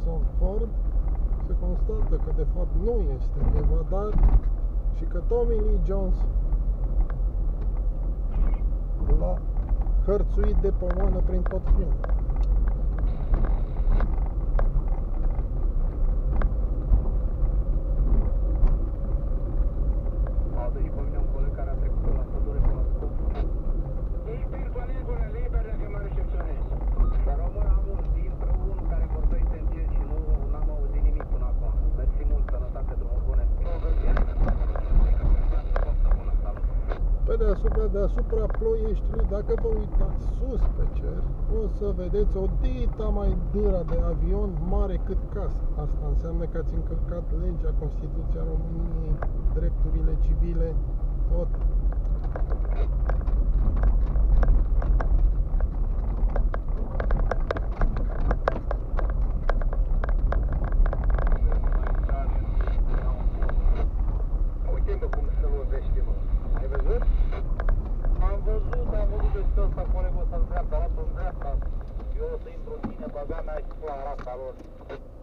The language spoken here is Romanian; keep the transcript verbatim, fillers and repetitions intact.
Harrison Ford, se constată că de fapt nu este evadat și că Tommy Lee Jones l-a hărțuit de pomană prin tot filmul. Pe deasupra, deasupra Ploieștiului, dacă vă uitați sus pe cer, o să vedeți o dita mai dura de avion mare cât casă. Asta înseamnă că ați încălcat legea, Constituția României, drepturile civile, tot. Uite-mă cum se lovește, mă. Ai văzut? Am văzut, am văzut de ce ăsta, colegul ăsta în dreapta, arată în dreapta. Eu o să intru în tine, băga mea și pula arata lor.